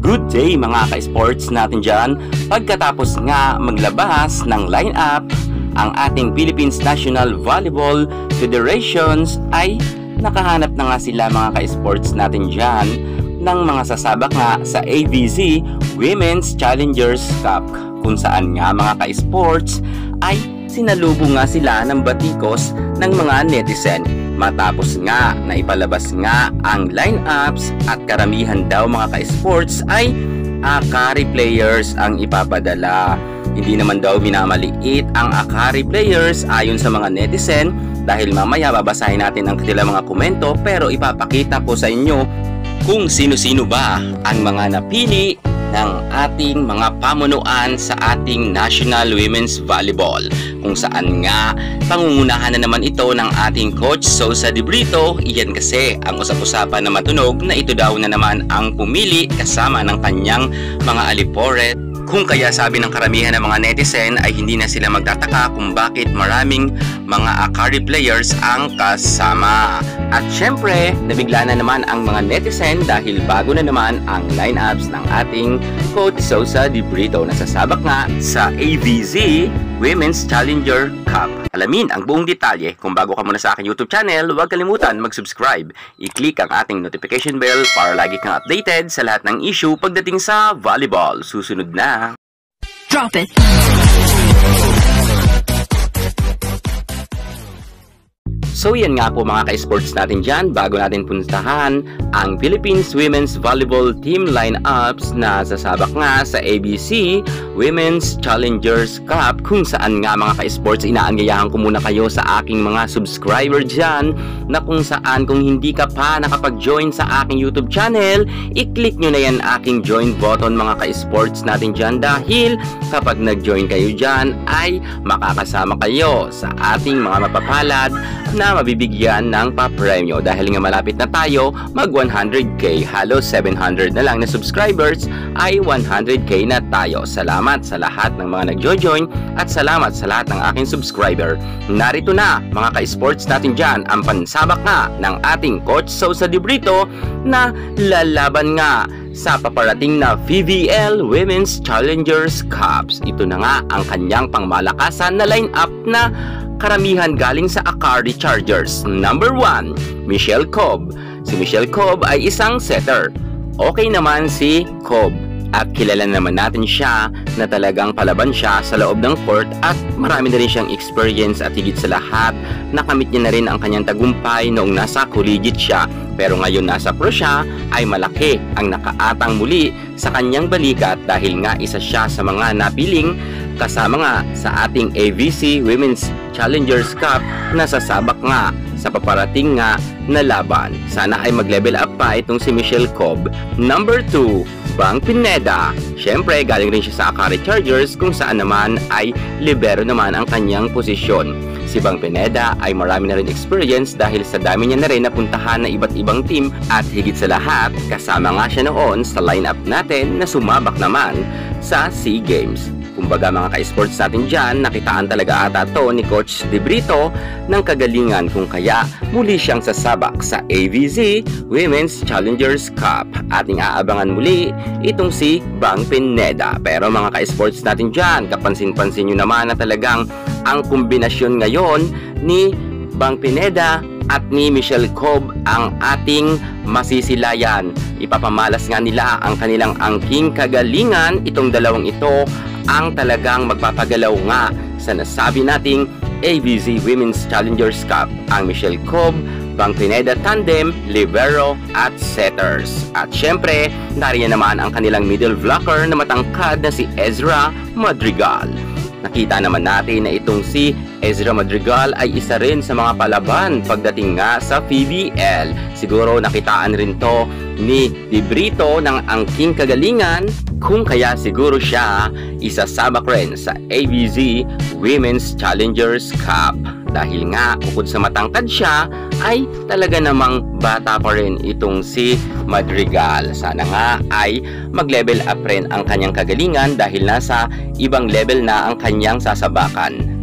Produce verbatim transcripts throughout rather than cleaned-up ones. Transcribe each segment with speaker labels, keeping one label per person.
Speaker 1: Good day mga ka-sports natin dyan. Pagkatapos nga maglabas ng lineup ang ating Philippines National Volleyball Federations ay nakahanap na nga sila mga ka-sports natin dyan ng mga sasabak nga sa A V Z Women's Challengers Cup, kung saan nga mga ka-sports ay sinalubong nga sila ng batikos ng mga netizen matapos nga na ipalabas nga ang lineups at karamihan daw mga ka-sports ay Akari players ang ipapadala. Hindi naman daw minamaliit ang Akari players ayon sa mga netizen, dahil mamaya babasahin natin ang kanilang mga komento, pero ipapakita ko sa inyo kung sino-sino ba ang mga napili ng ating mga pamunuan sa ating National Women's Volleyball, kung saan nga pangungunahan na naman ito ng ating coach Sosa De Brito. Iyan kasi ang usap-usapan na matunog na ito daw na naman ang pumili kasama ng kanyang mga alipore. Kung kaya sabi ng karamihan ng mga netizen ay hindi na sila magtataka kung bakit maraming mga Akari players ang kasama. At syempre, nabigla na naman ang mga netizen dahil bago na naman ang lineups ng ating coach Sosa De Brito na sasabak nga sa A V Z Women's Challenger Cup. Alamin ang buong detalye. Kung bago ka muna sa aking YouTube channel, huwag kalimutan mag-subscribe. I-click ang ating notification bell para lagi kang updated sa lahat ng issue pagdating sa volleyball. Susunod na.
Speaker 2: Drop it.
Speaker 1: So yan nga po mga ka-sports natin dyan, bago natin puntahan ang Philippines Women's Volleyball Team lineups na sasabak nga sa A B C Women's Challengers Cup, kung saan nga mga ka-sports inaangayahan ko muna kayo sa aking mga subscriber dyan, na kung saan kung hindi ka pa nakapag-join sa aking YouTube channel, i-click nyo na yan aking join button mga ka-sports natin dyan, dahil kapag nag-join kayo dyan ay makakasama kayo sa ating mga mapapalad na mabibigyan ng pa-premyo, dahil nga malapit na tayo mag one hundred K. Halos seven hundred na lang na subscribers ay one hundred K na tayo. Salamat sa lahat ng mga nagjo-join at salamat sa lahat ng aking subscriber. Narito na mga ka-sports natin dyan ang pansabak nga ng ating coach Sosa De Brito na lalaban nga sa paparating na V V L Women's Challengers Cups. Ito na nga ang kanyang pangmalakasan na lineup na karamihan galing sa Akari Chargers. Number one, Michelle Cobb. Si Michelle Cobb ay isang setter. Okay naman si Cobb at kilala naman natin siya na talagang palaban siya sa loob ng court, at marami na rin siyang experience, at higit sa lahat nakamit niya na rin ang kanyang tagumpay noong nasa collegiate siya. Pero ngayon nasa pro siya ay malaki ang nakaatang muli sa kanyang balikat, dahil nga isa siya sa mga napiling kasama nga sa ating A V C Women's Challengers Cup na sasabak nga sa paparating nga na laban. Sana ay mag-level up pa itong si Michelle Cobb. Number two, Bang Pineda. Syempre, galing rin siya sa Akari Chargers, kung saan naman ay libero naman ang kanyang posisyon. Si Bang Pineda ay marami na rin experience dahil sa dami niya na rin napuntahan na iba't ibang team, at higit sa lahat, kasama nga siya noon sa lineup natin na sumabak naman sa SEA Games. Kumbaga mga ka-sports natin dyan, nakitaan talaga ata to ni Coach De Brito ng kagalingan, kung kaya muli siyang sasabak sa A V Z Women's Challengers Cup. Ating aabangan muli itong si Bang Pineda. Pero mga ka-sports natin dyan, kapansin-pansin nyo naman na talagang ang kombinasyon ngayon ni Bang Pineda at ni Michelle Cobb ang ating masisilayan. Ipapamalas nga nila ang kanilang angking kagalingan. Itong dalawang ito ang talagang magpapagalaw nga sa nasabi nating A V Z Women's Challengers Cup, ang Michelle Cobb, Bang Pineda tandem, libero at setters. At syempre, nariyan naman ang kanilang middle blocker na matangkad na si Ezra Madrigal. Nakita naman natin na itong si Ezra Madrigal ay isa rin sa mga palaban pagdating nga sa V V L. Siguro nakitaan rin to ni De Brito ng angking kagalingan, kung kaya siguro siya isasabak rin sa A V Z Women's Challengers Cup. Dahil nga bukod sa matangkad siya ay talaga namang bata pa rin itong si Madrigal. Sana nga ay mag-level up rin ang kanyang kagalingan dahil nasa ibang level na ang kanyang sasabakan.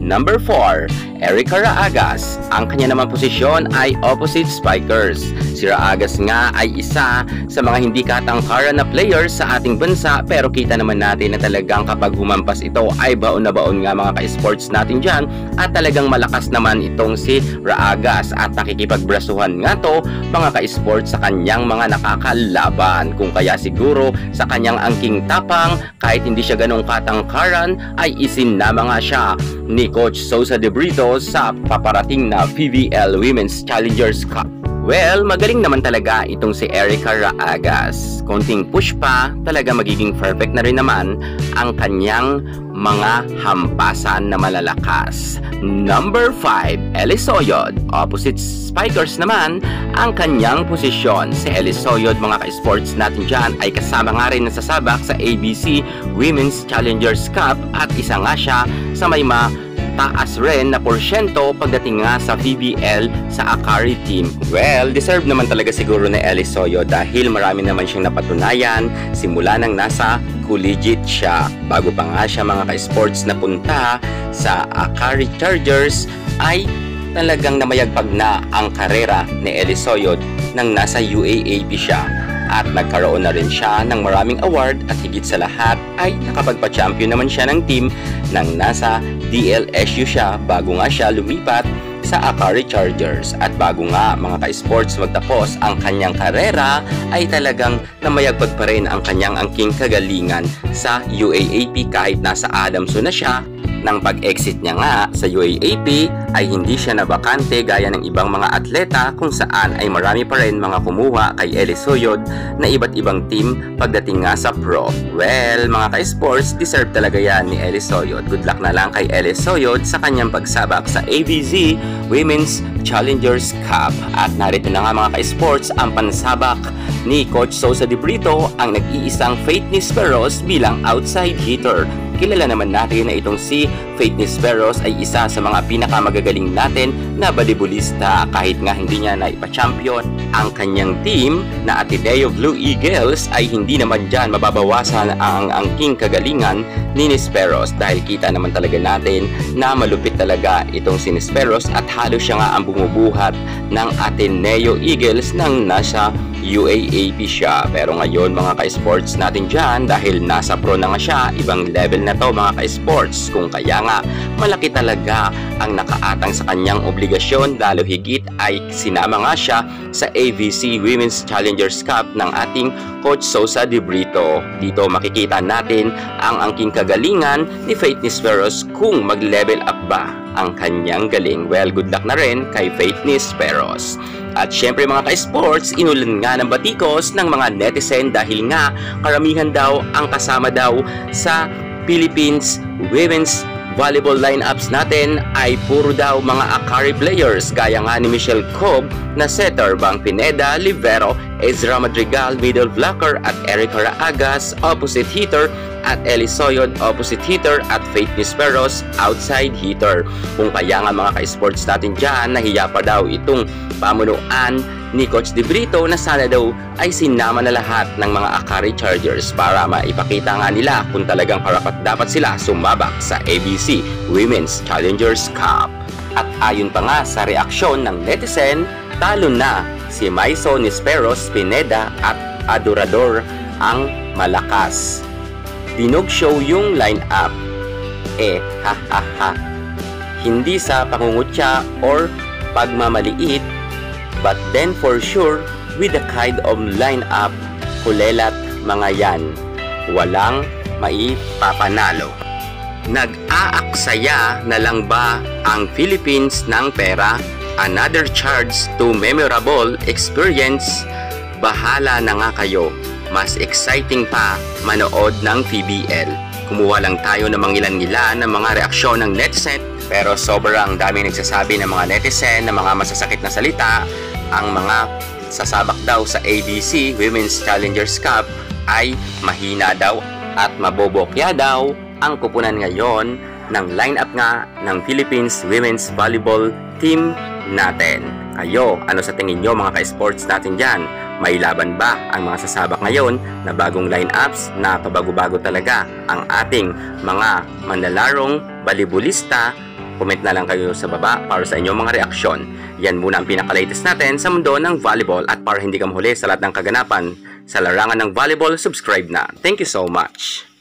Speaker 1: Number four, Erica Raagas. Ang kanya naman posisyon ay opposite spikers. Si Raagas nga ay isa sa mga hindi katangkaran na players sa ating bansa, pero kita naman natin na talagang kapag humampas ito ay baon na baon nga mga ka-sports natin dyan, at talagang malakas naman itong si Raagas at nakikipagbrasuhan nga to mga ka-sports sa kanyang mga nakakalaban. Kung kaya siguro sa kanyang angking tapang, kahit hindi siya ganong katangkaran, ay isinama nga siya ni Coach Sosa de Brito sa paparating na P V L Women's Challengers Cup. Well, magaling naman talaga itong si Erica Raagas. Konting push pa, talaga magiging perfect na rin naman ang kanyang mga hampasan na malalakas. Number five, Elisoyod. Opposite spikers naman ang kanyang posisyon. Si Elisoyod, mga ka-sports natin dyan, ay kasama nga rin nasasabak sa A B C Women's Challengers Cup at isa nga siya sa may ma taas rin na porsyento pagdating nga sa P B L sa Akari team. Well, deserve naman talaga siguro ni Elisoyo dahil marami naman siyang napatunayan simula nang nasa collegiate siya. Bago pa nga siya mga ka-sports na punta sa Akari Chargers ay talagang namayagpag na ang karera ni Elisoyo nang nasa U A A P siya. At nagkaroon na rin siya ng maraming award at higit sa lahat ay nakapagpa-champion naman siya ng team nang nasa D L S U siya bago nga siya lumipat sa Akari Chargers. At bago nga mga ka-sports magtapos ang kanyang karera ay talagang namayagpag pa rin ang kanyang angking kagalingan sa U A A P kahit nasa Adamson na siya. Nang pag-exit niya nga sa U A A P ay hindi siya nabakante gaya ng ibang mga atleta kung saan ay marami pa rin mga kumuha kay Elisoyod na iba't ibang team pagdating nga sa pro. Well, mga ka-sports, deserve talaga yan ni Elisoyod. Good luck na lang kay Elisoyod sa kanyang pagsabak sa A B Z Women's Challengers Cup. At narito na nga mga ka-sports ang pansabak ni Coach Sosa de Brito, ang nag-iisang Faith Nisperos bilang outside hitter. Kilala naman natin na itong si Faith Nisperos ay isa sa mga pinakamagagaling natin na volleyballista kahit nga hindi niya na ipa-champion ang kanyang team na Ateneo Blue Eagles ay hindi naman dyan mababawasan ang angking kagalingan ni Nisperos dahil kita naman talaga natin na malupit talaga itong si Nisperos at halos siya nga ang bumubuhat ng Ateneo Eagles nang nasa U A A P siya. Pero ngayon mga ka-sports natin dyan, dahil nasa pro na nga siya, ibang level na to mga ka-sports. Kung kaya nga malaki talaga ang nakaatang sa kanyang obligasyon, lalo higit ay sinama nga siya sa A B C Women's Challengers Cup ng ating Coach Sosa de Brito. Dito makikita natin ang angking kagalingan ni Faith Nisperos kung mag-level up ba ang kanyang galing. Well, good luck na rin kay Faith Nisperos. At syempre mga ka-sports, inulan nga ng batikos ng mga netizen dahil nga karamihan daw ang kasama daw sa Philippines Women's volleyball lineups natin ay puro daw mga Akari players gaya nga ni Michelle Cobb na setter, Bang Pineda, Libero, Ezra Madrigal, middle blocker at Erica Raagas, opposite hitter at Elisoyod, opposite hitter at Faith Nisperos, outside hitter. Kung kaya nga mga ka-sports natin dyan, nahiya pa daw itong pamunuan ni Coach de Brito na sana daw ay sinama na lahat ng mga Akari Chargers para maipakita nga nila kung talagang karapat dapat sila sumabak sa A B C Women's Challengers Cup. At ayon pa nga sa reaksyon ng netizen, talo na si Maison Nisperos, Pineda at Adorador ang malakas. Dinog show yung line-up. Eh, ha ha ha. Hindi sa pangungutya or pagmamaliit, but then for sure, with the kind of line-up, kulelat mga yan. Walang maipapanalo. Nag-aaksaya na lang ba ang Philippines ng pera? Another charge to memorable experience? Bahala na nga kayo. Mas exciting pa manood ng P B L. Kumuha lang tayo ng mga ilan-ilan ng mga reaksyon ng netizen, pero sobrang daming nagsasabi ng mga netizen na mga masasakit na salita. Ang mga sasabak daw sa A B C Women's Challengers Cup ay mahina daw at mabobokya daw ang kupunan ngayon ng lineup nga ng Philippines Women's Volleyball Team natin. Kayo, ano sa tingin nyo mga ka-sports natin dyan? May laban ba ang mga sasabak ngayon na bagong lineups na pabago-bago talaga ang ating mga manlalarong volleyballista Comment na lang kayo sa baba para sa inyong mga reaksyon. Yan muna ang pinaka-latest natin sa mundo ng volleyball, at para hindi ka mahuli sa lahat ng kaganapan sa larangan ng volleyball, subscribe na. Thank you so much!